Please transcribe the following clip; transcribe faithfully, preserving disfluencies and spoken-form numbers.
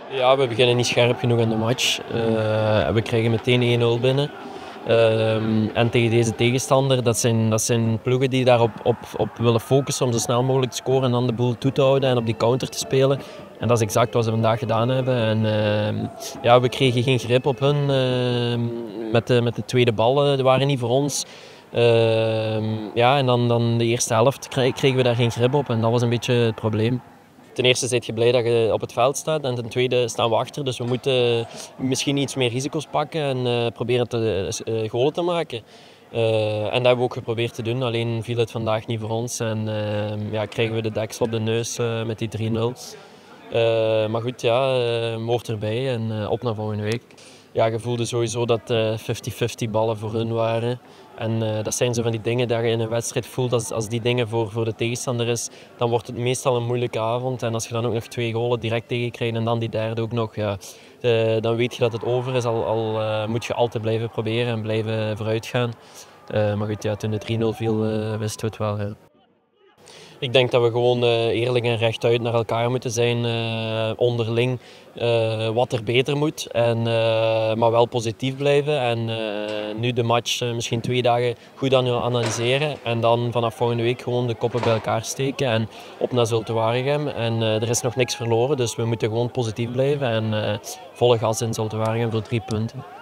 Ja, we beginnen niet scherp genoeg aan de match. Uh, we krijgen meteen één nul binnen. Uh, en tegen deze tegenstander, dat zijn, dat zijn ploegen die daarop op, op willen focussen om zo snel mogelijk te scoren en dan de boel toe te houden en op die counter te spelen. En dat is exact wat ze vandaag gedaan hebben. En, uh, ja, we kregen geen grip op hun uh, met, de, met de tweede ballen. Die waren niet voor ons. Uh, ja, en dan, dan de eerste helft kregen we daar geen grip op en dat was een beetje het probleem. Ten eerste ben je blij dat je op het veld staat en ten tweede staan we achter. Dus we moeten misschien iets meer risico's pakken en uh, proberen te, uh, goalen te maken. Uh, en dat hebben we ook geprobeerd te doen, alleen viel het vandaag niet voor ons. En uh, ja, krijgen we de deksel op de neus uh, met die drie nul. Uh, maar goed, ja, uh, hoort erbij en uh, op naar volgende week. Ja, je voelde sowieso dat vijftig vijftig ballen voor hun waren. En uh, dat zijn zo van die dingen dat je in een wedstrijd voelt. Als, als die dingen voor, voor de tegenstander is, dan wordt het meestal een moeilijke avond. En als je dan ook nog twee golen direct tegenkrijgt en dan die derde ook nog, ja, uh, dan weet je dat het over is. Al, al uh, moet je altijd blijven proberen en blijven vooruitgaan. Uh, maar goed, ja, toen de drie nul viel, uh, wisten we het wel. Ja. Ik denk dat we gewoon uh, eerlijk en rechtuit naar elkaar moeten zijn, uh, onderling, uh, wat er beter moet. En, uh, maar wel positief blijven en uh, nu de match uh, misschien twee dagen goed analyseren. En dan vanaf volgende week gewoon de koppen bij elkaar steken en op naar Zulte Waregem. En uh, er is nog niks verloren, dus we moeten gewoon positief blijven en uh, volle gas in Zulte Waregem voor drie punten.